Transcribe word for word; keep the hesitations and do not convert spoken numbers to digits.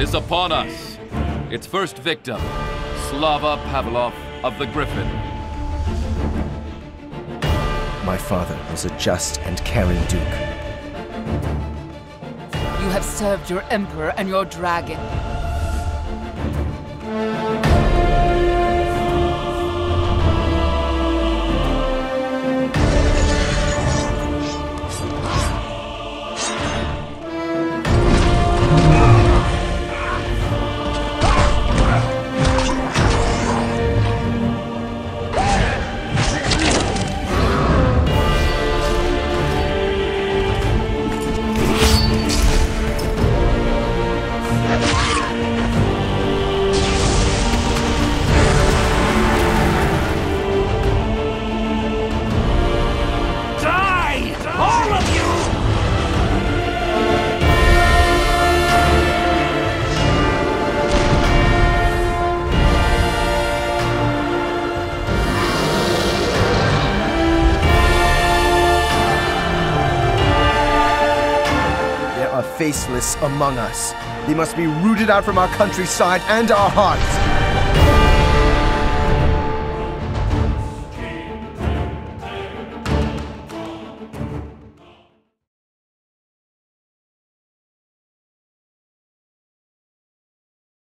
is upon us. Its first victim, Slava Pavlov of the Griffin. My father was a just and caring duke. You have served your emperor and your dragon. Faceless among us. They must be rooted out from our countryside and our hearts.